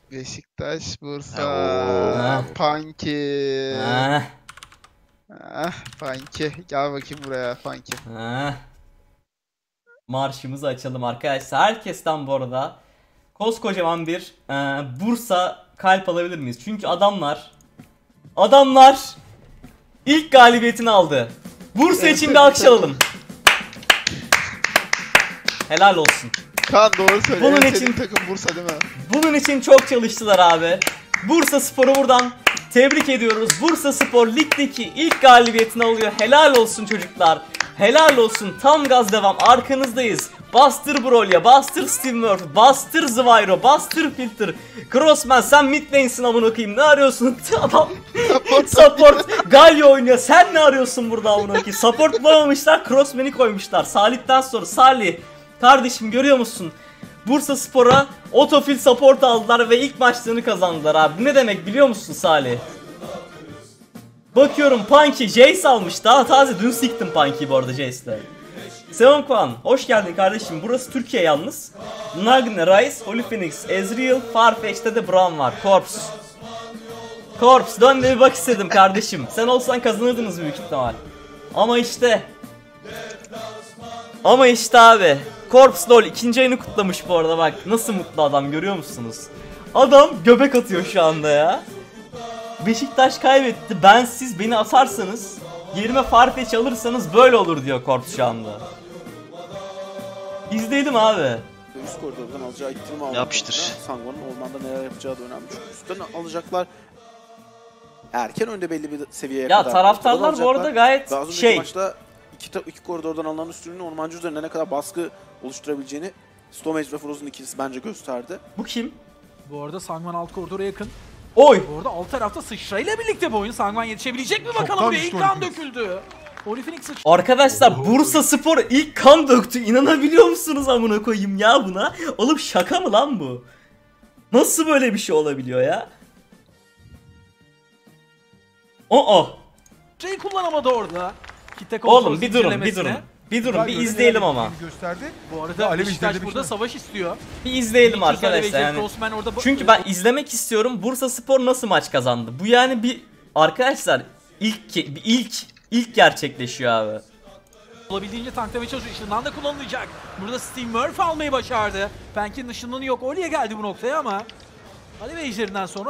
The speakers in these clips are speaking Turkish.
Beşiktaş, Oo. Bursa, Panki. Ah, Ah, Panki. Gel bakayım buraya Panki. ah. Marşımızı açalım arkadaşlar. Herkesten bu arada koskocaman bir Bursa kalp alabilir miyiz? Çünkü adamlar ilk galibiyetini aldı. Bursa için bir alkış alalım. Helal olsun. Kaan doğru söyle. Bunun Evet, için- senin takım Bursa değil mi? Bunun için çok çalıştılar abi. Bursa Spor'u buradan tebrik ediyoruz. Bursa Spor ligdeki ilk galibiyetini alıyor. Helal olsun çocuklar. Helal olsun. Tam gaz devam. Arkanızdayız. Bastır Brolya, bastır Steve Murphy, bastır Zvairo, bastır Filter. Crossman sen mid lane'sin amına koyayım. Ne arıyorsun? Adam support Galio oynuyor. Sen ne arıyorsun burada amına koyayım? Support bulamamışlar. Crossman'i koymuşlar. Salih'ten sonra Salih kardeşim görüyor musun? Bursa Spor'a otofil support aldılar ve ilk maçlarını kazandılar abi. Bu ne demek biliyor musun Salih? Bakıyorum Punky Jace almış. Daha taze dün siktim Punky'yi bu arada Jace'le. Seven Kwan hoş geldin kardeşim. Burası Türkiye yalnız. Nagne, Rice, Holy Phoenix, Ezreal, Farfetch'te de Braum var. Corps dön de bir bak istedim kardeşim. Sen olsan kazanırdınız büyük ihtimal. Ama işte abi. Corps LoL ikinci ayını kutlamış bu arada bak. Nasıl mutlu adam görüyor musunuz? Adam göbek atıyor şu anda ya. Beşiktaş kaybetti. Siz beni atarsanız, yerime Farfetch alırsanız böyle olur diyor Corps şu anda. İzleyelim abi. Üst koridordan alacağı ittirme almak Yapıştır. adına Sango'nun ormanda neler yapacağı da önemli. Çünkü üstten alacaklar. Erken önde belli bir seviyeye Ya kadar. taraftarlar ortadan bu arada alacaklar. gayet Ve az önceki şey. maçta iki koridordan alınan üstünlüğün ormancı üzerine ne kadar baskı oluşturabileceğini Stomage ve Frozen ikilisi bence gösterdi. Bu kim? Bu arada Sangman alt koridora yakın. Oy! Bu arada alt tarafta sıçrayla birlikte bu oyun. Sangman yetişebilecek mi bakalım? Çoktan Buraya düştü ilk kan Olympics. döküldü. Holy sıçrayla Arkadaşlar Bursa Spor ilk kan döktü. İnanabiliyor musunuz amına koyayım ya buna? Oğlum şaka mı lan bu? Nasıl böyle bir şey olabiliyor ya? kullanamadı orada. Kitle Oğlum kontrol bir durun, bir zincirlemesine. durun. Bir durun, Güzel bir böyle izleyelim neler ama. yaptığını gösterdi. Bu arada Alev Beşiktaş ejderide bir burada şey. savaş istiyor. Bir izleyelim İlk arkadaşlar Ejder yani. Crossman orada Çünkü ben izlemek istiyorum. Bursa Spor nasıl maç kazandı? Bu yani bir arkadaşlar ilk gerçekleşiyor abi. olabildiğince tanklamaya çalışıyor. Işından da kullanılacak. Burada Steve Murphy almayı başardı. Penk'in ışınlanı yok. Oli'ye geldi bu noktaya ama Alev Ejder'inden sonra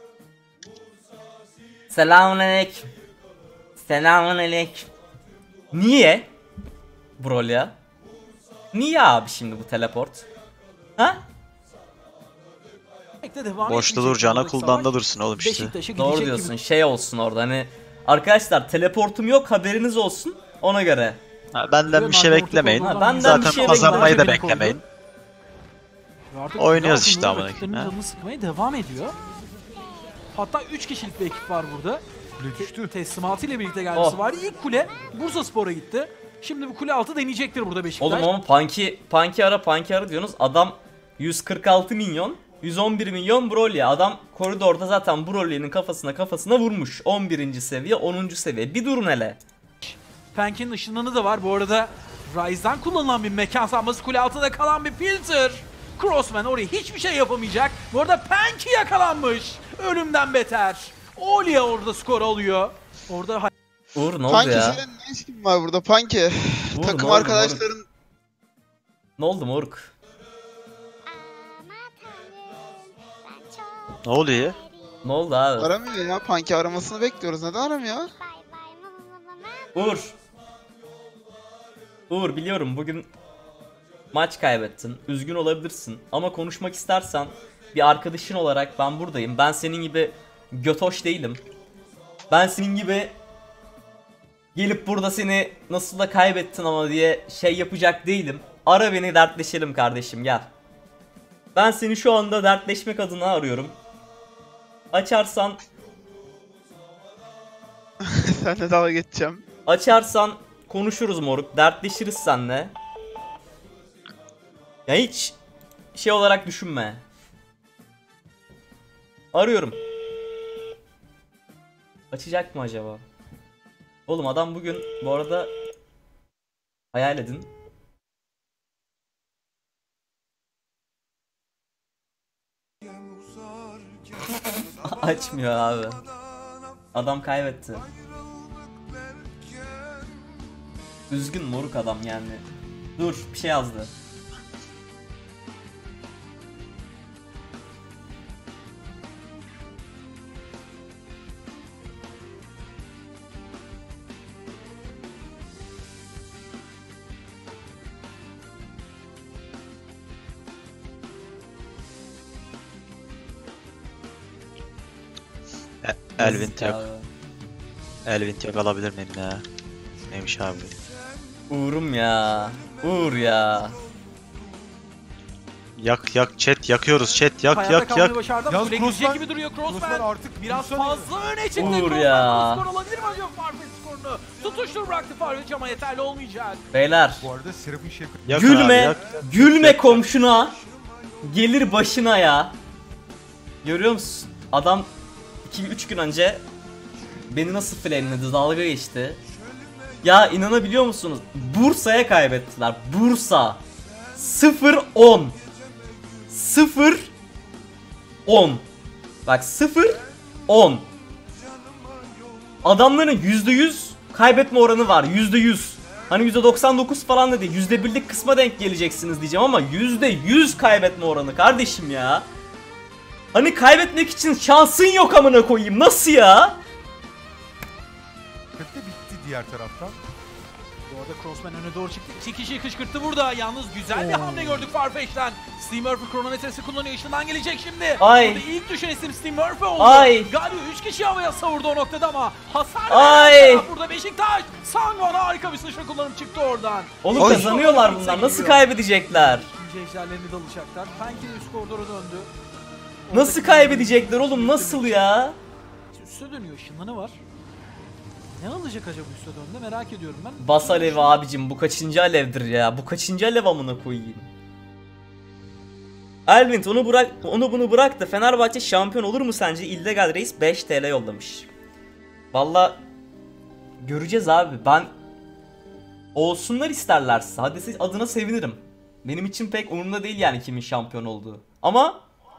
Selamünaleyküm. Selamünaleyküm. Niye? Brolya. Niye abi şimdi bu teleport? Ha? Penk'te devam Boşta etmeyecek duracağına buradaki cooldown'da savaş. dursun oğlum işte. Beşiktaş'a Doğru gidecek diyorsun. gibi. Şey olsun orada hani arkadaşlar teleportum yok haberiniz olsun ona göre. Ha, benden bir şey Naruto beklemeyin. koridordan Ha, benden Zaten bir şey kazanmayı da beklemeyin. beklemeyin. Ve artık Oynuyoruz altın işte Nuri amına rakiplerinin koyayım, ha. canını sıkmaya devam ediyor. Hatta 3 kişilik bir ekip var burada. Kule düştü. Teslimatıyla birlikte geldi Oh. var. İlk kule Bursa Spor'a gitti. Şimdi bu kule altı deneyecektir burada Beşiktaş. Oğlum ama Punky ara diyorsunuz. Adam 146 milyon, 111 milyon Brolya. Adam koridorda zaten Brolya'nın kafasına vurmuş. 11. seviye, 10. seviye. Bir durun hele. Penk'in ışınlanı da var. Bu arada Ryze'dan kullanılan bir mekan sanması kule altında kalan bir filter. Crossman oraya hiçbir şey yapamayacak. Bu arada Penki yakalanmış. Ölümden beter. Olia orada skor alıyor. Orada Uğur ne oldu Panki ya? senin ne işin var burada Panki? Uğur, Takım ne oldu, arkadaşların Ne oldu moruk? Ne oluyor? Ne oldu abi? aramıyor ya. Panki aramasını bekliyoruz. Neden aramıyor? Uğur. Uğur biliyorum bugün maç kaybettin. Üzgün olabilirsin. Ama konuşmak istersen bir arkadaşın olarak ben buradayım. Ben senin gibi götoş değilim. Ben senin gibi gelip burada seni nasıl da kaybettin ama diye şey yapacak değilim. Ara beni dertleşelim kardeşim gel. Ben seni şu anda dertleşmek adına arıyorum. Açarsan Seninle dalga geçeceğim. Açarsan konuşuruz moruk. Dertleşiriz seninle. Ya hiç şey olarak düşünme. Arıyorum. Açacak mı acaba? Oğlum adam bugün bu arada hayal edin. Açmıyor abi. Adam kaybetti. Üzgün moruk adam yani. Dur bir şey yazdı. Elvint yok. Abi. Elvint yok, alabilir miyim ya? Neymiş abi? Uğurum ya. Uğur ya. Yak chat, yakıyoruz chat, yak Hayatta yak kalmayı yak. başardı ama Yalnız kule gidecek Crossman- gibi duruyor. Crossman Crossman artık biraz bulsana ya. fazla öne çıktı. Uğur Crossman ya. skor olabilir mi acaba Farfetch skorunu? Tutuştur bıraktı Farfetch ama yeterli olmayacak. Beyler. Bu arada Seraph'in şey... Yak Gülme. abi, yak. Gülme komşuna. Gelir başına ya. Görüyor musun? Adam 2-3 gün önce beni nasıl flameledi, dalga geçti. Ya inanabiliyor musunuz? Bursa'ya kaybettiler. Bursa. 0-10. 0-10. Bak 0-10. Adamların %100 kaybetme oranı var. %100. Hani %99 falan da değil. %1'lik kısma denk geleceksiniz diyeceğim ama %100 kaybetme oranı kardeşim ya. Hani kaybetmek için şansın yok amına koyayım. Nasıl ya? de bitti diğer taraftan. Bu arada Crossman öne doğru çıktı. 2 kişiyi kışkırttı burada. Yalnız güzel bir hamle gördük Farfetch'ten. Steve Murphy kronometresini kullanıyor. Işından gelecek şimdi. Ay. Burada ilk düşen isim Steve Murphy oldu. Ay. Galio 3 kişi havaya savurdu o noktada ama hasar Ay. veren taraf burada Beşiktaş. Sangwan harika bir sıçra kullanıp çıktı oradan. Oğlum Oy. kazanıyorlar bunlar. Nasıl kaybedecekler? İkinci ejderlerini dalacaklar. Penki de üst koridora döndü. Nasıl Oradaki kaybedecekler oğlum? Nasıl ya? Üste dönüyor. Işınlanı var. Ne alacak acaba üste döndü merak ediyorum ben. Bas alev abicim, bu kaçıncı alevdir ya? Bu kaçıncı alev amına koyayım? Elvint onu bunu bırak da Fenerbahçe şampiyon olur mu sence? İllegal Reis 5 TL yollamış. Valla göreceğiz abi. Ben olsunlar isterlerse. Hadi siz adına sevinirim. Benim için pek umurumda değil yani kimin şampiyon olduğu. Ama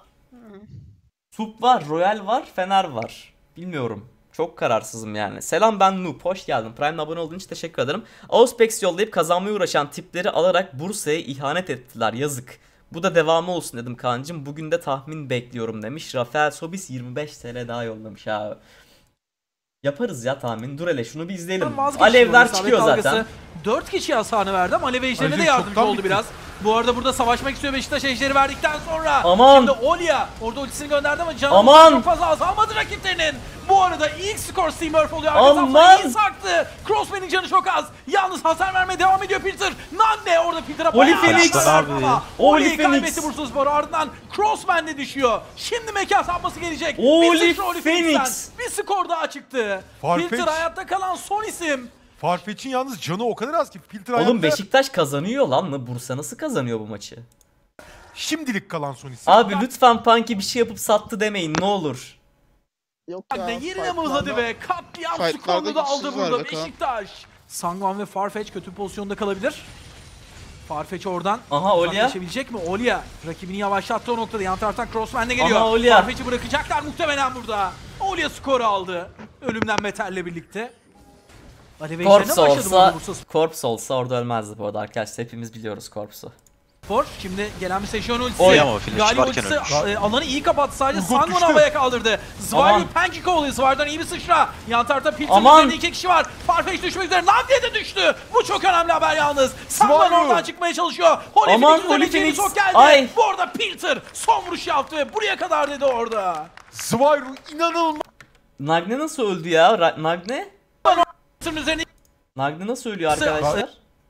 Sup var, Royal var, Fener var. Bilmiyorum. Çok kararsızım yani. Selam ben Noob. Hoş geldin. Prime'le abone olduğun için teşekkür ederim. Auspex yollayıp kazanmaya uğraşan tipleri alarak Bursa'ya ihanet ettiler. Yazık. Bu da devamı olsun dedim kancım. Bugün de tahmin bekliyorum demiş. Rafael Sobis 25 TL daha yollamış abi. Yaparız ya tahmin. Dur hele şunu bir izleyelim. Alevler çıkıyor zaten. 4 kişi hasarını verdi ama Alev Ejder'e de Alev yardımcı çoktan oldu bitti. biraz. Bu arada burada savaşmak istiyor Beşiktaş Ejder'i verdikten sonra. Aman. Şimdi Olya orada ultisini gönderdi ama canı Aman. çok fazla azalmadı rakiplerinin. Bu arada ilk skor Steve Murphy oluyor. Aman. Arkasından iyi saktı. Crossman'in canı çok az. Yalnız hasar vermeye devam ediyor Pilter. Nagne orada Pilter'a Oli bayağı Phoenix. hasar verdi ama Oli Oli'yi Phoenix. kaybetti Bursaspor. Ardından Crossman de düşüyor. Şimdi mekan sapması gelecek. Oli Bir sıçra Phoenix. Phoenix'ten. Bir skor daha çıktı. Farfetch. Pilter hayatta kalan son isim. Farfetch'in yalnız canı o kadar az ki filtre Oğlum hayatta Beşiktaş kazanıyor lan. Bursa nasıl kazanıyor bu maçı? şimdilik kalan son isim. Abi lütfen Punky bir şey yapıp sattı demeyin ne olur. Yok Ne ya. yerine mıhladı ve katliam fightlarda skorunu da aldı güçsüz var burada be Kaan. Beşiktaş. Sangwan ve Farfetch kötü pozisyonda kalabilir. Farfetch oradan Aha, Olya. uzaklaşabilecek mi? Olya rakibini yavaşlattı o noktada. Yan taraftan Crossman de geliyor. Aha, Olya. Farfetch'i bırakacaklar muhtemelen burada. Olya skoru aldı. Ölümden Metal'le birlikte. Alev Ejder'e Korps başladı olsa, burada Bursa Korps olsa orada ölmezdi bu arada arkadaşlar. Hepimiz biliyoruz Korps'u. Spor. Şimdi gelen bir Sejon ultisi. Oy ama finish Galio varken ultisi ölmüş. alanı iyi kapattı sadece. Urgot Sangwan düştü. havaya kaldırdı. Zvaryo Aman. pancake kovalıyor. Zvaryo'dan iyi bir sıçra. Yan tarafta Pilter'ın Aman. üzerinde 2 kişi var. Farfetch düşmek üzere. Navdiye de düştü. Bu çok önemli haber yalnız. Sangwan Zvaryo. oradan çıkmaya çalışıyor. Holy Aman, Phoenix üzerine Holy Phoenix. çok geldi. Ay. Bu arada Pilter son vuruş yaptı ve buraya kadar dedi orada. Zvairo inanılmaz. Nagne nasıl öldü ya? Nagne? Pilter'ın üzerine Nagne nasıl ölüyor arkadaşlar?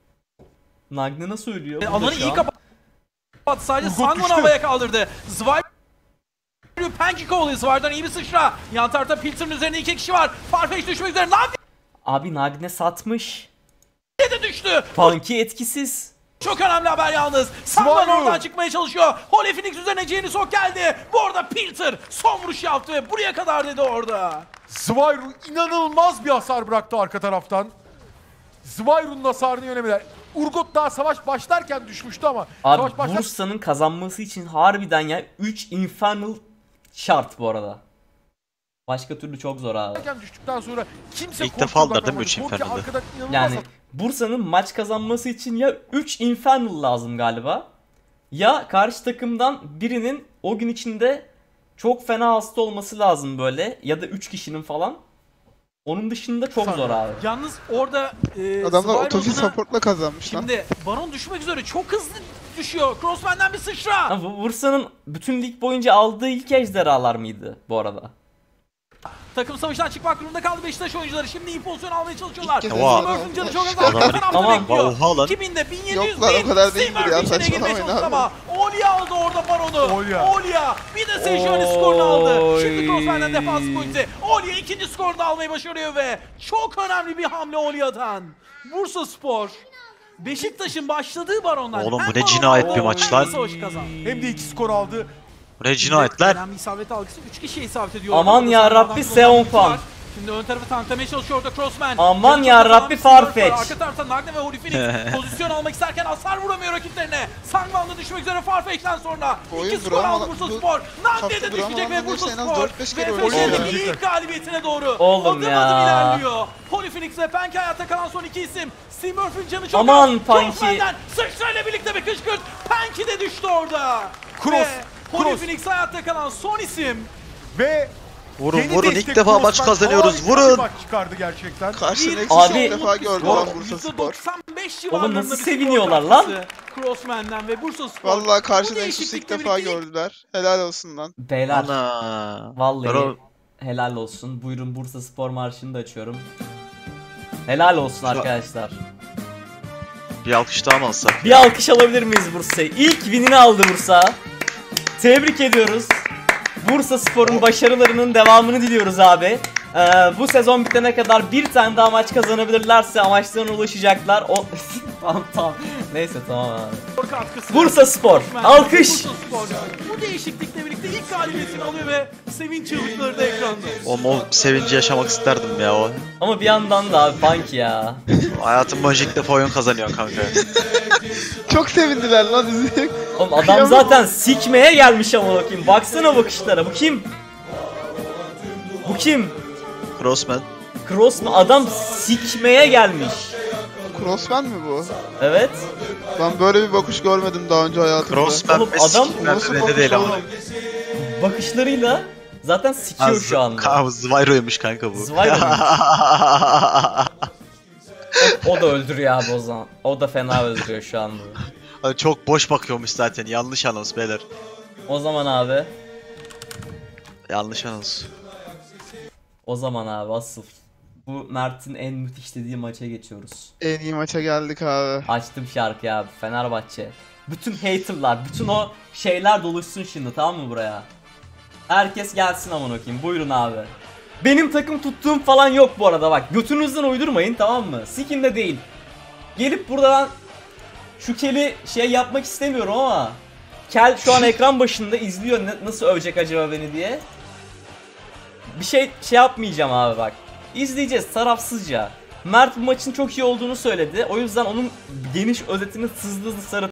Nagne nasıl ölüyor? Burada alanı şu iyi an. kapattı. Sadece Urgot Sangwan düştü. havaya kaldırdı. Zvaryo pancake kovalıyor. Zvaryo'dan iyi bir sıçra. Yan tarafta Pilter'ın üzerinde 2 kişi var. Farfetch düşmek üzere. Navdiye Abi Nagne satmış. de düştü. Punky etkisiz. Çok önemli haber yalnız. Sangwan Zvaryo. oradan çıkmaya çalışıyor. Holy Phoenix üzerine Jenny Sok geldi. Bu arada Pilter son vuruş yaptı ve buraya kadar dedi orada. Zvairo inanılmaz bir hasar bıraktı arka taraftan. Zvairo'nun hasarını yönemeler. Urgot daha savaş başlarken düşmüştü ama Abi savaş başlarken Bursa'nın kazanması için harbiden ya 3 Infernal şart bu arada. Başka türlü çok zor abi. Düştükten sonra kimse İlk defa aldılar değil mi 3 Korki Infernal'ı? arkadan inanılmaz Yani Bursa'nın maç kazanması için ya 3 Infernal lazım galiba. Ya karşı takımdan birinin o gün içinde çok fena hasta olması lazım böyle. Ya da 3 kişinin falan. Onun dışında çok zor abi. Yalnız orada Adamlar otofil Spyro'na support'la kazanmış lan. şimdi Baron düşmek üzere, çok hızlı düşüyor. Crossman'den bir sıçra. Ha, Bursa'nın bütün lig boyunca aldığı ilk ejderhalar mıydı bu arada? Takım savaştan çıkmak durumunda kaldı Beşiktaş oyuncuları. Şimdi iyi pozisyon almaya çalışıyorlar. İlk kez Oha. Smurf'ın canı çok az. Adamlar- Arka tarafta Aman. bekliyor. Oha lan. Kiminde 1700 Yok lan, o değil. kadar değildir Smurf ya, içine girmeye saçmalamayın çalıştı abi. ama Olya aldı orada Baron'u. Olya. Olya. Bir de Sejuani skorunu aldı. Oy. Şimdi Crossman'den defans pointi. Olya ikinci skorunu da almayı başarıyor ve çok önemli bir hamle Olya'dan. Bursaspor Beşiktaş'ın başladığı Baron'dan. Oğlum bu hem ne Baron'dan cinayet bir hem maç de lan. savaşı kazandı. hem de 2 skor aldı. Bu ne cinayetler. Önemli isabet algısı 3 kişiye isabet ediyor. Aman Orada ya sağdan Rabbi, kullanılan Seon ulti var. Fan. Şimdi ön tarafı tanklamaya çalışıyor orada Crossman. Aman Canı ya çok Rabbi, az, Smurf var. Farfetch. Arka tarafta Nagne ve Holy Phoenix pozisyon almak isterken hasar vuramıyor rakiplerine. Sangman'da düşmek üzere Farfetch'ten sonra. Oyun 2 skor drama- aldı Bursaspor. Nagne de hafta düşecek ve dramalarının hepsi en az Bursaspor 4-5 kere öyle VFŞ'deki oluyor. ilk galibiyetine doğru Oğlum adım ya. adım ilerliyor. Holy Phoenix ve Pank hayatta kalan son iki isim. Smurf'ün canı çok Aman az. Panky. Crossman'den sıçrayla birlikte bir kışkırt. Panky de düştü orada. Cross, Ve Holy Cross. Phoenix hayatta kalan son isim. Ve Vurun yeni vurun destek ilk defa maç Crossman kazanıyoruz. harika bir Vurun. maç çıkardı gerçekten. Karşı Bir- Nexus'u Abi- ilk defa gördü lan Bursa Spor. %95 civarlarında Oğlum nasıl bir skor seviniyorlar lan? katkısı Crossman'den ve Bursaspor. Vallahi karşı Bu Nexus'u ilk değişiklikle defa birlikte gördüler. Helal olsun lan. Beyler Ana. vallahi Bro, helal olsun. Buyurun Bursa Spor Marşı'nı da açıyorum. Helal olsun arkadaşlar. bir alkış daha mı alsak? Bir alkış alabilir miyiz Bursa'ya? İlk winini aldı Bursa. Tebrik ediyoruz. Bursa Spor'un başarılarının devamını diliyoruz abi. Bu sezon bitene kadar bir tane daha maç kazanabilirlerse amaçlarına ulaşacaklar. Tamam. Neyse tamam abi. katkısı. Bursa Spor. Crossman, Alkış. Bursaspor. Bu değişiklikle birlikte ilk galibiyetini alıyor ve sevinç çığlıkları da ekranda. O sevinci yaşamak isterdim ya o. Ama bir yandan da abi Panky ya. Hayatım boyunca ilk defa oyun kazanıyor kanka. Çok sevindiler lan bizi. Oğlum adam zaten sikmeye gelmiş ama bakayım. Baksana bakışlara. Bu kim? Bu kim? Crossman. Cross mu? Adam sikmeye gelmiş. Crossman mi bu? Evet. Ben böyle bir bakış görmedim daha önce hayatımda. Crossman Oğlum ve adam sikimler nasıl bende değil ama. bakıyor Bakışlarıyla zaten sikiyor şu anda. Zvyro'ymuş kanka bu. Zvyro mu? O da öldürüyor abi o zaman. O da fena öldürüyor şu anda. Abi çok boş bakıyormuş zaten. Yanlış anons beyler. O zaman abi. Yanlış anons. O zaman abi asıl. Bu Mert'in en müthiş dediği maça geçiyoruz. En iyi maça geldik abi. Açtım şarkıyı abi. Fenerbahçe. Bütün haterlar, bütün o şeyler doluşsun şimdi, tamam mı buraya? Herkes gelsin aman okuyayım. Buyurun abi. Benim takım tuttuğum falan yok bu arada bak. Götünüzden uydurmayın, tamam mı? Sikin de değil. Gelip buradan şu Kel'i şey yapmak istemiyorum ama Kel şu an ekran başında izliyor, nasıl övecek acaba beni diye. Bir şey yapmayacağım abi bak. İzleyeceğiz tarafsızca. Mert bu maçın çok iyi olduğunu söyledi. O yüzden onun geniş özetini hızlı sarı